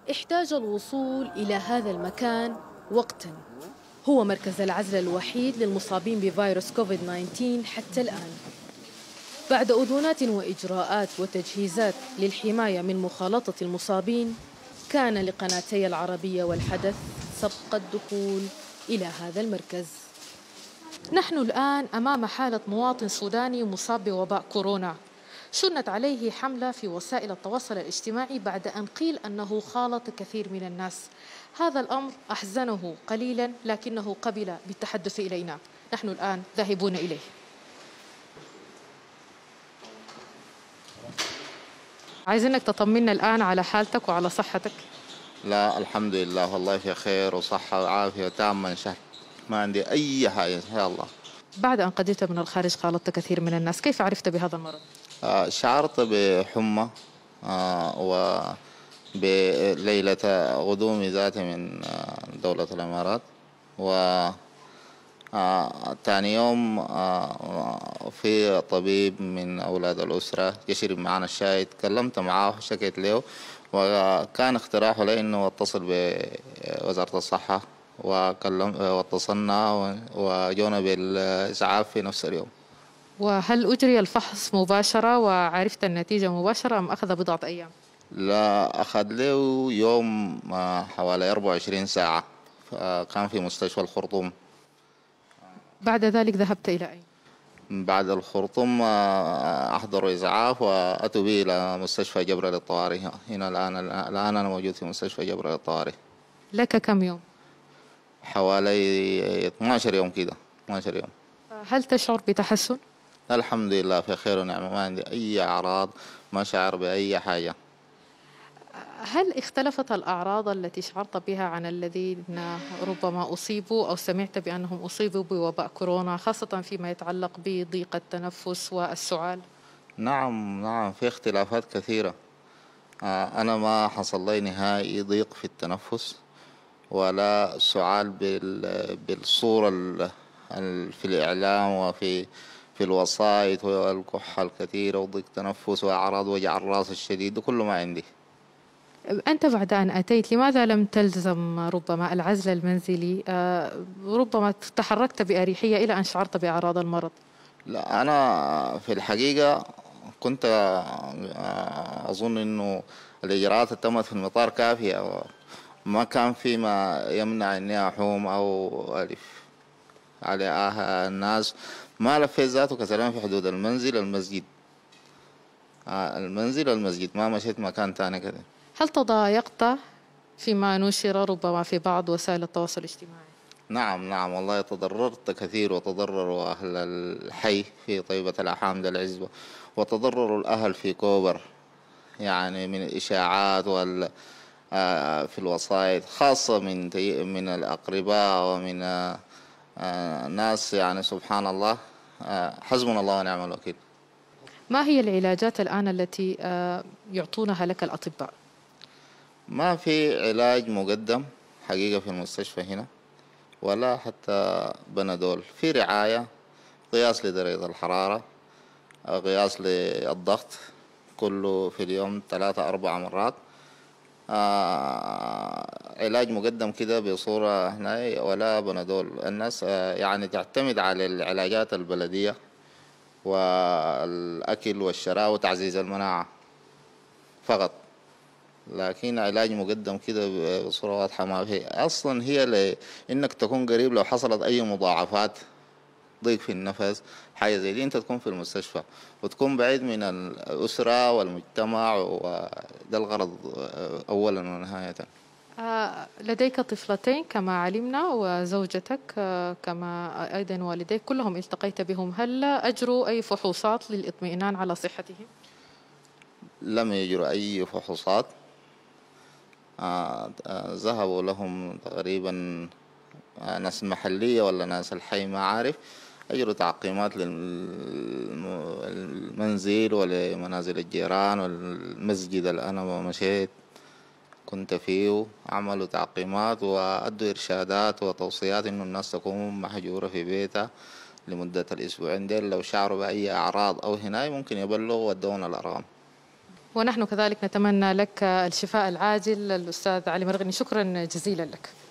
احتاج الوصول إلى هذا المكان وقتاً. هو مركز العزل الوحيد للمصابين بفيروس كوفيد 19 حتى الآن. بعد أذونات وإجراءات وتجهيزات للحماية من مخالطة المصابين، كان لقناتي العربية والحدث سبق الدخول إلى هذا المركز. نحن الآن أمام حالة مواطن سوداني مصاب بوباء كورونا. شنت عليه حملة في وسائل التواصل الاجتماعي بعد أن قيل أنه خالط كثير من الناس. هذا الأمر أحزنه قليلا، لكنه قبل بالتحدث إلينا. نحن الآن ذاهبون إليه. عايزينك تطمنا الآن على حالتك وعلى صحتك. لا الحمد لله، والله في خير وصحة وعافية تامة إن شاء الله، ما عندي أي حاجة إن شاء الله. بعد أن قدمت من الخارج خالطت كثير من الناس، كيف عرفت بهذا المرض؟ شعرت بحمى وبليلة غدومي ذاتي من دولة الإمارات، و تاني يوم في طبيب من أولاد الأسرة يشرب معنا الشاي، تكلمت معاه شكيت له، وكان اقتراحه لي إنه اتصل بوزارة الصحة، واتصلنا وجونا بالإسعاف في نفس اليوم. وهل أجري الفحص مباشرة وعرفت النتيجة مباشرة أم أخذ بضعة أيام؟ لا، أخذ له يوم حوالي 24 ساعة، كان في مستشفى الخرطوم. بعد ذلك ذهبت إلى أين؟ بعد الخرطوم أحضروا إسعاف وأتوا بي إلى مستشفى جبرة للطوارئ هنا. الآن أنا موجود في مستشفى جبرة للطوارئ. لك كم يوم؟ حوالي 12 يوم كده، 12 يوم. هل تشعر بتحسن؟ الحمد لله في خير ونعمة، ما عندي أي أعراض، ما شعر بأي حاجة. هل اختلفت الأعراض التي شعرت بها عن الذين ربما أصيبوا أو سمعت بأنهم أصيبوا بوباء كورونا، خاصة فيما يتعلق بضيق التنفس والسعال؟ نعم نعم، في اختلافات كثيرة. أنا ما حصل لي نهائي ضيق في التنفس ولا سعال بالصورة في الإعلام في الوسائط، والكحة الكثيرة وضيق تنفس وأعراض وجع الرأس الشديد، كله ما عندي. أنت بعد أن أتيت لماذا لم تلزم ربما العزل المنزلي؟ ربما تحركت بأريحية إلى أن شعرت بأعراض المرض. لا، أنا في الحقيقة كنت أظن إنه الإجراءات اللي تمت في المطار كافية، ما كان في ما يمنع إني أحوم أو ألف على الناس. ما لفيت ذاته كسلام في حدود المسجد المسجد، ما مشيت مكان تاني كده. هل تضايقت فيما نشر ربما في بعض وسائل التواصل الاجتماعي؟ نعم نعم، والله تضررت كثير، وتضرروا أهل الحي في طيبة الأحامد العزبة، وتضرروا الأهل في كوبر، يعني من الإشاعات في الوسائط، خاصة من الأقرباء ومن ناس، يعني سبحان الله. حسبنا الله ونعم الوكيل. ما هي العلاجات الآن التي يعطونها لك الأطباء؟ ما في علاج مقدم حقيقة في المستشفى هنا، ولا حتى بنادول. في رعاية، قياس لدرجة الحرارة، قياس للضغط كله في اليوم 3 4 مرات. علاج مقدم كده بصورة هنا، ولا بنادول. الناس يعني تعتمد على العلاجات البلدية والأكل والشراء وتعزيز المناعة فقط، لكن علاج مقدم كده بصورة واضحة ما في أصلا. هي إنك تكون قريب لو حصلت أي مضاعفات، ضيق في النفس، حاجة زي دي، أنت تكون في المستشفى وتكون بعيد من الأسرة والمجتمع، وده الغرض أولا ونهاية. لديك طفلتين كما علمنا وزوجتك، كما أيضا والديك كلهم التقيت بهم. هل أجروا أي فحوصات للإطمئنان على صحتهم؟ لم يجروا أي فحوصات. ذهبوا لهم تقريبا ناس المحلية ولا ناس الحي ما عارف، أجروا تعقيمات للمنزل ولمنازل الجيران والمسجد اللي أنا مشيت كنت فيه، عملوا تعقيمات وأدوا إرشادات وتوصيات إنه الناس تكون محجورة في بيتها لمدة الأسبوعين ديل. لو شعروا بأي أعراض أو هناي ممكن يبلغوا ودونا الأرقام. ونحن كذلك نتمنى لك الشفاء العاجل الأستاذ علي مرغني. شكرا جزيلا لك.